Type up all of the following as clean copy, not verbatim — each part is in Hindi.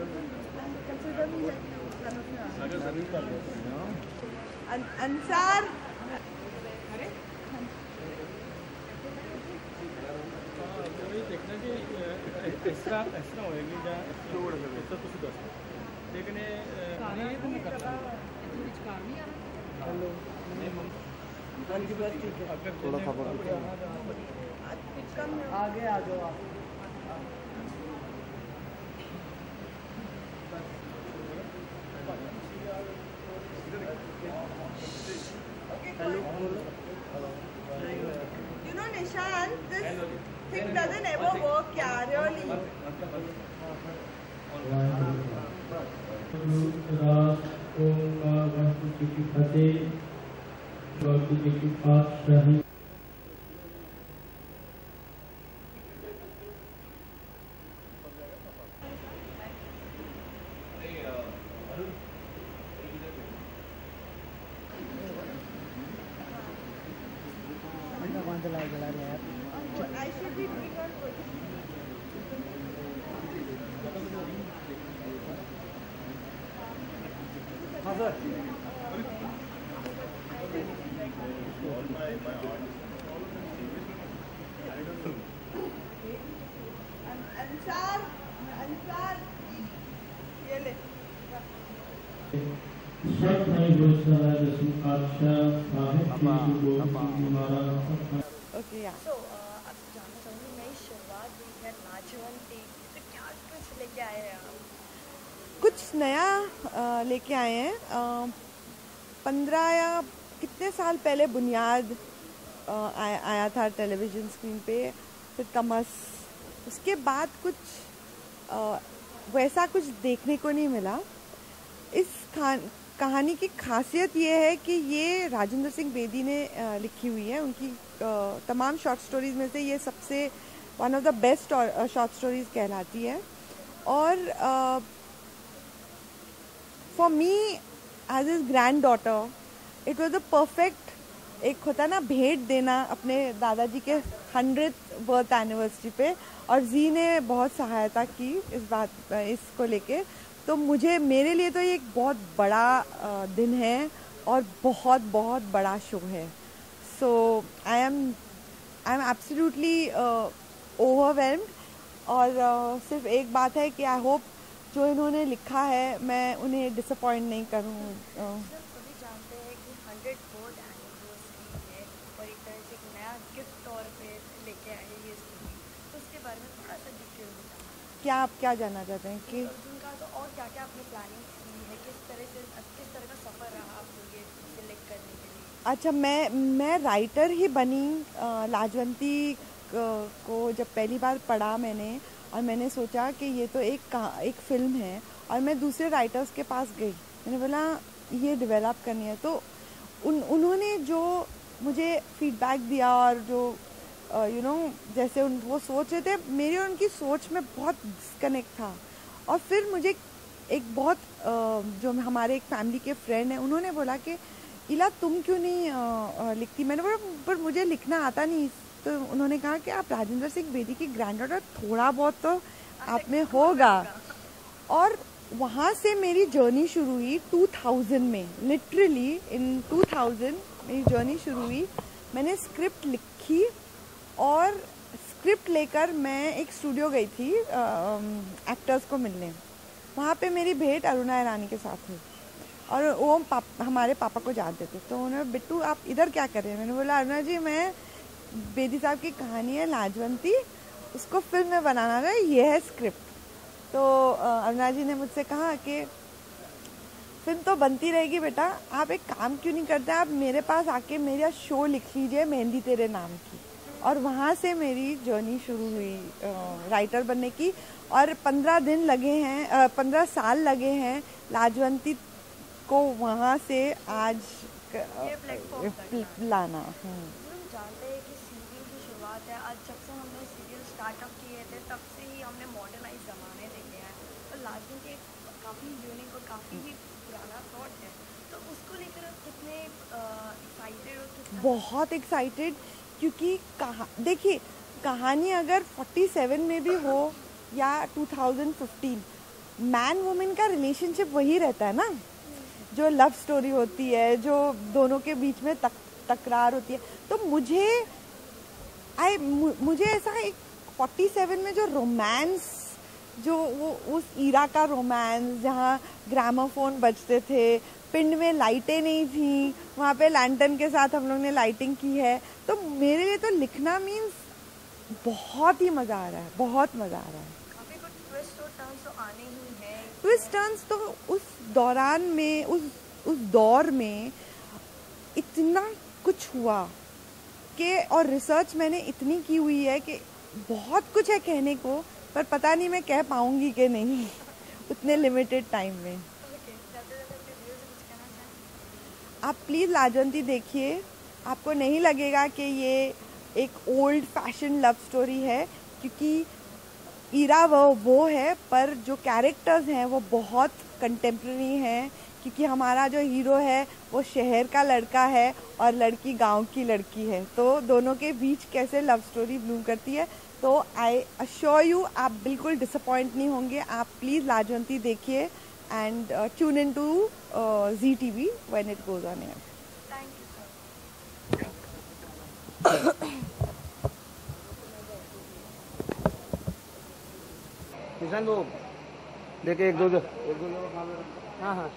अंसार देखना कि एक्स्ट्रा होएगी या एक्स्ट्रा कुछ दस लेकिन थोड़ा खबर आगे आ जाओ आप। You know, Nishan, this thing doesn't ever work, yeah, really. I should be doing all good. Ansar, ये ले। Okay, yeah. So, अब जानना चाहूँगी नई शुरुआत हुई है लाजवंती, तो क्या कुछ लेके आए हैं आप? कुछ नया लेके आए हैं। 15 या कितने साल पहले बुनियाद आया था टेलीविज़न स्क्रीन पे, फिर कमस, उसके बाद कुछ वैसा कुछ देखने को नहीं मिला। इस कहानी की खासियत ये है कि ये राजेंद्र सिंह बेदी ने लिखी हुई है। उनकी तमाम शॉर्ट स्टोरीज में से ये सबसे one of the best short stories कहलाती है। और for me as his granddaughter it was the perfect, एक होता ना भेंट देना अपने दादाजी के 100th बर्थ एनिवर्सरी पे, और जी ने बहुत सहायता की इस बात इसको लेके। तो मेरे लिए तो ये एक बहुत बड़ा दिन है और बहुत बहुत बड़ा शो है। So I am absolutely overwhelmed. और सिर्फ एक बात है कि आई होप जो इन्होंने लिखा है मैं उन्हें डिसअपॉइंट नहीं करूँ। सभी जानते हैं कि 100 बर्थ एनिवर्सरी है और एक तरह से एक नया गिफ्ट तौर पे लेके आए ये स्टोरी, तो उसके बारे में थोड़ा सा डिटेल बताएं। क्या आप क्या जानना चाहते हैं कि अर्जुन का तो और क्या क्या आपने प्लानिंग की है, किस तरह का सफ़र रहा आपको ये सिलेक्ट करने के लिए? अच्छा, मैं राइटर ही बनी लाजवंती को जब पहली बार पढ़ा मैंने, और मैंने सोचा कि ये तो एक फ़िल्म है, और मैं दूसरे राइटर्स के पास गई, मैंने बोला ये डेवलप करनी है। तो उन्होंने जो मुझे फीडबैक दिया और जो जैसे वो सोच रहे थे, मेरी और उनकी सोच में बहुत डिस्कनेक्ट था। और फिर मुझे एक बहुत जो हमारे एक फैमिली के फ्रेंड हैं, उन्होंने बोला कि इला तुम क्यों नहीं लिखती। मैंने बोला पर मुझे लिखना आता नहीं। तो उन्होंने कहा कि आप राजेंद्र सिंह बेदी की ग्रैंड डॉटर, थोड़ा बहुत तो आप में होगा। और वहाँ से मेरी जर्नी शुरू हुई 2000 में, लिटरली इन 2000 मेरी जर्नी शुरू हुई। मैंने स्क्रिप्ट लिखी और स्क्रिप्ट लेकर मैं एक स्टूडियो गई थी एक्टर्स को मिलने। वहाँ पे मेरी भेंट अरुणा ईरानी के साथ हुई, और वो हमारे पापा को जानते थे। तो उन्होंने, बिट्टू आप इधर क्या कर रहे हैं? मैंने बोला अरुणा जी मैं बेदी साहब की कहानी है लाजवंती, उसको फिल्म में बनाना है, ये है स्क्रिप्ट। तो अरुणा जी ने मुझसे कहा कि फिल्म तो बनती रहेगी बेटा, आप एक काम क्यों नहीं करते, आप मेरे पास आके मेरा शो लिख लीजिए मेहंदी तेरे नाम की। और वहाँ से मेरी जर्नी शुरू हुई राइटर बनने की। और 15 दिन लगे हैं, 15 साल लगे हैं लाजवंती को वहाँ से आज लाना। जानते हैं कि सीरियल की शुरुआत है, आज जब से हमने सीरियल स्टार्टअप किए थे तब से ही हमने मॉडर्नाइज ज़माने देखे हैं, और लाजवंती काफ़ी यूनिक और काफ़ी ही पुराना थॉट है। तो उसको लेकर आप कितने एक्साइटेड हो? बहुत एक्साइटेड, क्योंकि देखिए कहानी अगर 47 में भी हो या 2015, मैन वुमेन का रिलेशनशिप वही रहता है ना, जो लव स्टोरी होती है, जो दोनों के बीच में तकरार होती है। तो मुझे ऐसा एक 47 में जो रोमांस, जो वो उस ईरा का रोमांस, जहाँ ग्रामोफोन बजते थे, पिंड में लाइटें नहीं थी, वहाँ पे लैंटर्न के साथ हम लोग ने लाइटिंग की है। तो मेरे लिए तो लिखना मीन्स बहुत ही मज़ा आ रहा है, बहुत मज़ा आ रहा है। काफी कुछ ट्विस्ट और टर्न्स तो आने ही हैं। ट्विस्ट टर्न्स तो उस दौरान में, उस दौर में इतना कुछ हुआ कि, और रिसर्च मैंने इतनी की हुई है कि बहुत कुछ है कहने को, पर पता नहीं मैं कह पाऊंगी कि नहीं उतने लिमिटेड टाइम में। आप प्लीज़ लाजवंती देखिए, आपको नहीं लगेगा कि ये एक ओल्ड फैशन लव स्टोरी है, क्योंकि ईरा वो है, पर जो कैरेक्टर्स हैं वो बहुत कंटेम्प्रेरी हैं, क्योंकि हमारा जो हीरो है वो शहर का लड़का है और लड़की गांव की लड़की है। तो दोनों के बीच कैसे लव स्टोरी ब्लूम करती है। तो आई अश्योर यू, आप बिल्कुल डिसअपॉइंट नहीं होंगे। आप प्लीज़ लाजवंती देखिए and tune in to ZTV when it goes on air. Thank you sir. किसान वो देखिए एक दो हाँ हाँ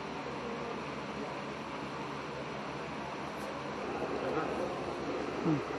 हम्म।